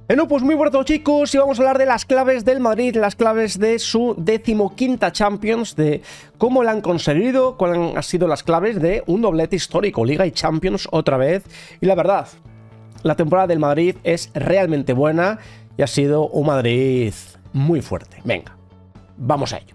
Bueno, pues muy buenos chicos, y vamos a hablar de las claves del Madrid, las claves de su 15ª Champions, de cómo la han conseguido, cuáles han sido las claves de un doblete histórico, Liga y Champions otra vez. Y la verdad, la temporada del Madrid es realmente buena y ha sido un Madrid muy fuerte. Venga, vamos a ello.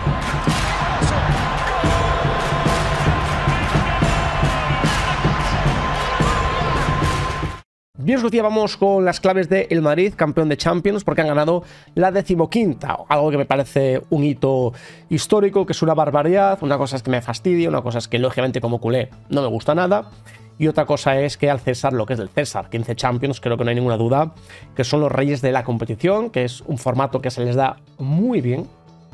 Bien, os decía, vamos con las claves del Madrid, campeón de Champions, porque han ganado la 15ª, algo que me parece un hito histórico, que es una barbaridad. Una cosa es que me fastidia, una cosa es que lógicamente como culé no me gusta nada, y otra cosa es que al César lo que es del César. 15 Champions, creo que no hay ninguna duda, que son los reyes de la competición, que es un formato que se les da muy bien,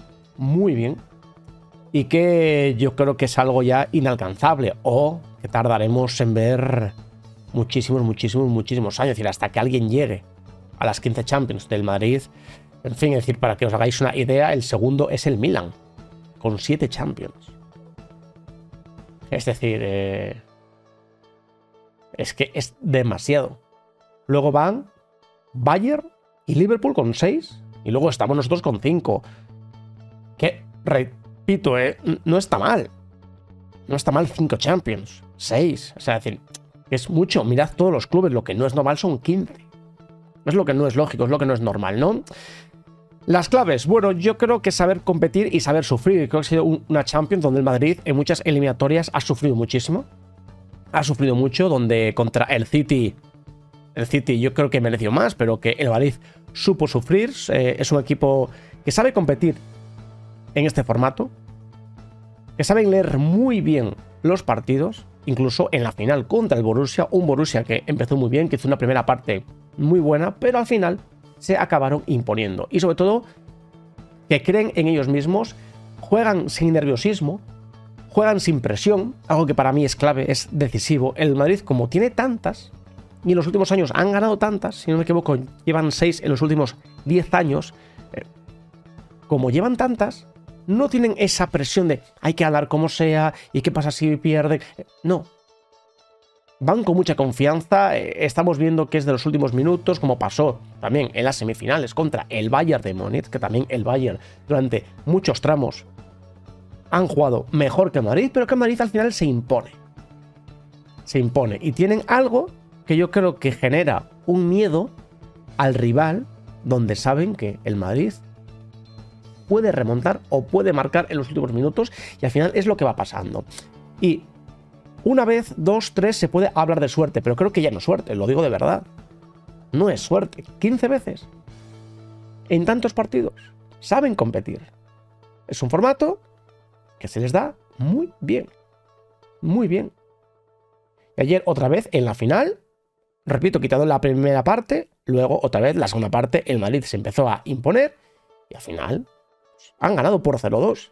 y que yo creo que es algo ya inalcanzable, o que tardaremos en ver muchísimos años, es decir, hasta que alguien llegue a las 15 Champions del Madrid. En fin, es decir, para que os hagáis una idea, el segundo es el Milan, con 7 Champions. Es decir, es que es demasiado. Luego van Bayern y Liverpool con 6, y luego estamos nosotros con 5. Que, repito, no está mal. No está mal 5 Champions, 6, o sea, es decir, es mucho. Mirad todos los clubes, lo que no es normal son 15. Es lo que no es lógico, es lo que no es normal, ¿no? Las claves, bueno, yo creo que saber competir y saber sufrir. Creo que ha sido una Champions donde el Madrid en muchas eliminatorias ha sufrido muchísimo. Ha sufrido mucho, donde contra el City yo creo que mereció más, pero que el Madrid supo sufrir. Es un equipo que sabe competir en este formato, que saben leer muy bien los partidos. Incluso en la final contra el Borussia, un Borussia que empezó muy bien, que hizo una primera parte muy buena, pero al final se acabaron imponiendo. Y sobre todo, que creen en ellos mismos, juegan sin nerviosismo, juegan sin presión, algo que para mí es clave, es decisivo. El Madrid, como tiene tantas, y en los últimos años han ganado tantas, si no me equivoco, llevan 6 en los últimos 10 años, como llevan tantas, no tienen esa presión de hay que ganar como sea y qué pasa si pierden. No. Van con mucha confianza. Estamos viendo que es de los últimos minutos, como pasó también en las semifinales contra el Bayern de Múnich, que también el Bayern durante muchos tramos han jugado mejor que el Madrid, pero que el Madrid al final se impone. Se impone. Y tienen algo que yo creo que genera un miedo al rival, donde saben que el Madrid puede remontar o puede marcar en los últimos minutos, y al final es lo que va pasando. Y una vez, 2, 3 se puede hablar de suerte, pero creo que ya no es suerte, lo digo de verdad. No es suerte. 15 veces en tantos partidos. Saben competir. Es un formato que se les da muy bien. Muy bien. Y ayer otra vez en la final, repito, quitado la primera parte, luego otra vez la segunda parte, el Madrid se empezó a imponer y al final han ganado por 0-2.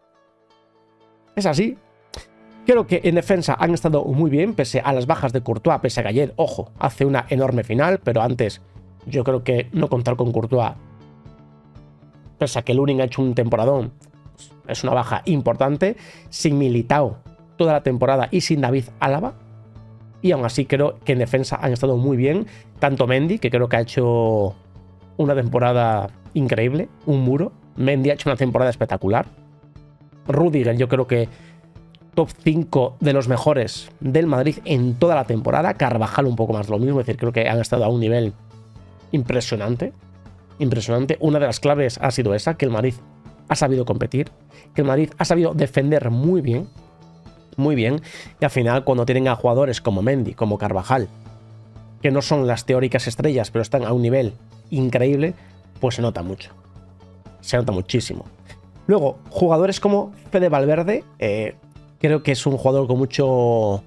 Es así. Creo que en defensa han estado muy bien, pese a las bajas de Courtois, pese a que ayer, ojo, hace una enorme final, pero antes yo creo que no contar con Courtois, pese a que Lunin ha hecho un temporadón, es una baja importante. Sin Militao toda la temporada y sin David Álava. Y aún así creo que en defensa han estado muy bien. Tanto Mendy, que creo que ha hecho una temporada increíble, un muro. Mendy ha hecho una temporada espectacular. Rüdiger, yo creo que top 5 de los mejores del Madrid en toda la temporada. Carvajal un poco más lo mismo, es decir, creo que han estado a un nivel impresionante. Impresionante. Una de las claves ha sido esa, que el Madrid ha sabido competir, que el Madrid ha sabido defender muy bien, y al final cuando tienen a jugadores como Mendy, como Carvajal, que no son las teóricas estrellas, pero están a un nivel increíble, pues se nota mucho. Se nota muchísimo. Luego, jugadores como Fede Valverde, creo que es un jugador con mucho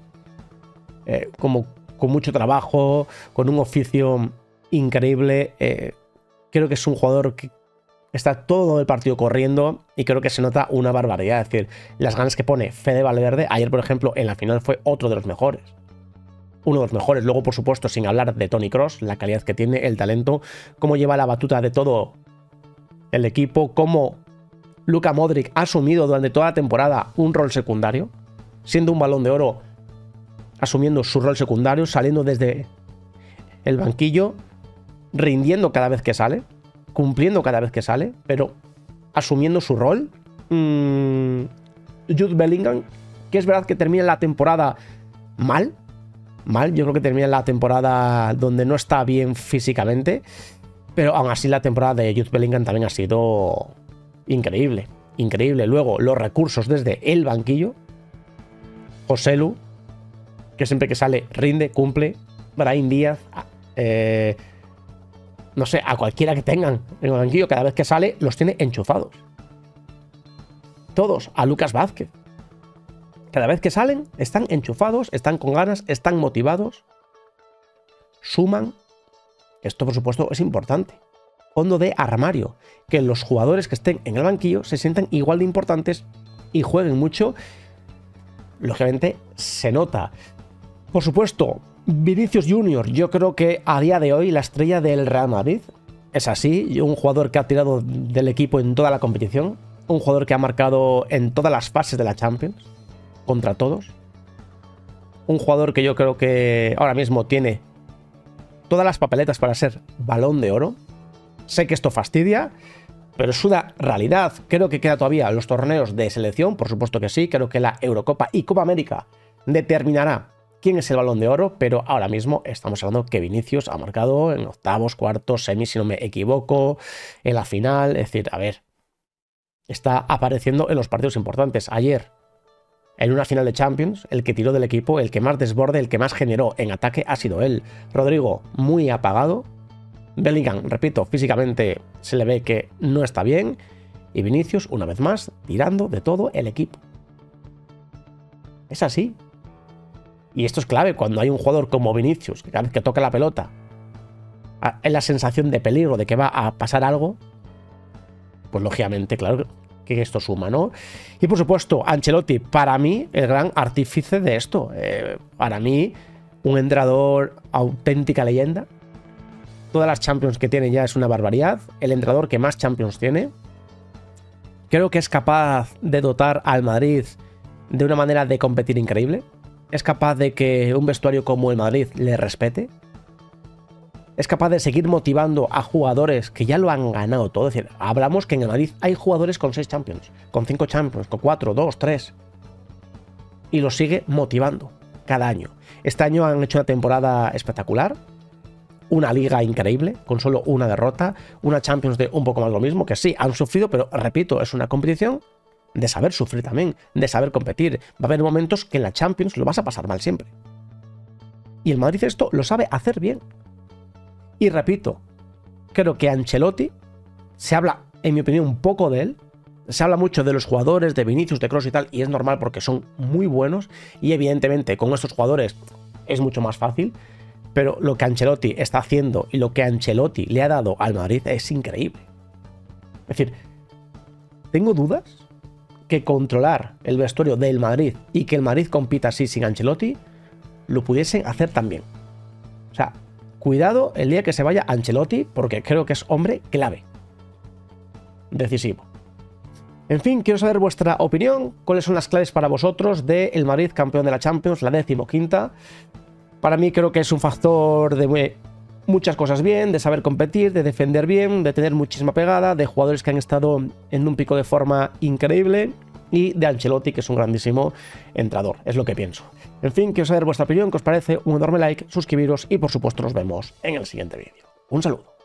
con mucho trabajo, con un oficio increíble. Creo que es un jugador que está todo el partido corriendo y creo que se nota una barbaridad. Es decir, las ganas que pone Fede Valverde, ayer por ejemplo en la final fue otro de los mejores. Uno de los mejores. Luego, por supuesto, sin hablar de Toni Kroos, la calidad que tiene, el talento, cómo lleva la batuta de todo el equipo, cómo Luka Modric ha asumido durante toda la temporada un rol secundario, siendo un Balón de Oro, asumiendo su rol secundario, saliendo desde el banquillo rindiendo cada vez que sale, cumpliendo cada vez que sale, pero asumiendo su rol. Jude Bellingham, que es verdad que termina la temporada mal, yo creo que termina la temporada donde no está bien físicamente, pero aún así la temporada de Jude Bellingham también ha sido increíble, increíble. Luego los recursos desde el banquillo, Joselu, que siempre que sale rinde, cumple, Brahim Díaz, no sé, a cualquiera que tengan en el banquillo, cada vez que sale los tiene enchufados. Todos, a Lucas Vázquez. Cada vez que salen, están enchufados, están con ganas, están motivados, suman. Esto, por supuesto, es importante. Fondo de armario. Que los jugadores que estén en el banquillo se sientan igual de importantes y jueguen mucho. Lógicamente, se nota. Por supuesto, Vinicius Junior, yo creo que a día de hoy la estrella del Real Madrid. Es así, un jugador que ha tirado del equipo en toda la competición. Un jugador que ha marcado en todas las fases de la Champions. Contra todos. Un jugador que yo creo que ahora mismo tiene todas las papeletas para ser Balón de Oro. Sé que esto fastidia, pero es una realidad. Creo que queda todavía los torneos de selección, por supuesto que sí. Creo que la Eurocopa y Copa América determinará quién es el Balón de Oro, pero ahora mismo estamos hablando que Vinicius ha marcado en octavos, cuartos, semis, si no me equivoco, en la final. Es decir, a ver, está apareciendo en los partidos importantes. Ayer, en una final de Champions, el que tiró del equipo, el que más desborde, el que más generó en ataque ha sido él. Rodrigo, muy apagado. Bellingham, repito, físicamente se le ve que no está bien. Y Vinicius, una vez más, tirando de todo el equipo. Es así. Y esto es clave cuando hay un jugador como Vinicius, que cada vez que toca la pelota, es la sensación de peligro, de que va a pasar algo. Pues lógicamente, claro que esto suma, ¿no? Y por supuesto, Ancelotti, para mí, el gran artífice de esto. Para mí, un entrenador auténtica leyenda. Todas las Champions que tiene ya es una barbaridad. El entrenador que más Champions tiene. Creo que es capaz de dotar al Madrid de una manera de competir increíble. Es capaz de que un vestuario como el Madrid le respete. Es capaz de seguir motivando a jugadores que ya lo han ganado todo. Es decir, hablamos que en el Madrid hay jugadores con 6 Champions, con 5 Champions, con 4, 2, 3. Y los sigue motivando cada año. Este año han hecho una temporada espectacular. Una liga increíble, con solo una derrota. Una Champions de un poco más lo mismo, que sí, han sufrido, pero repito, es una competición de saber sufrir también, de saber competir. Va a haber momentos que en la Champions lo vas a pasar mal siempre. Y el Madrid esto lo sabe hacer bien. Y repito, creo que Ancelotti, se habla, en mi opinión, un poco de él. Se habla mucho de los jugadores, de Vinicius, de Kroos y tal, y es normal porque son muy buenos. Y evidentemente con estos jugadores es mucho más fácil. Pero lo que Ancelotti está haciendo y lo que Ancelotti le ha dado al Madrid es increíble. Es decir, tengo dudas que controlar el vestuario del Madrid y que el Madrid compita así sin Ancelotti lo pudiesen hacer también. O sea, cuidado el día que se vaya Ancelotti, porque creo que es hombre clave. Decisivo. En fin, quiero saber vuestra opinión. ¿Cuáles son las claves para vosotros del Madrid campeón de la Champions, la 15ª? Para mí creo que es un factor de muchas cosas bien, de saber competir, de defender bien, de tener muchísima pegada, de jugadores que han estado en un pico de forma increíble y de Ancelotti, que es un grandísimo entrenador. Es lo que pienso. En fin, quiero saber vuestra opinión, qué os parece, un enorme like, suscribiros y por supuesto nos vemos en el siguiente vídeo. Un saludo.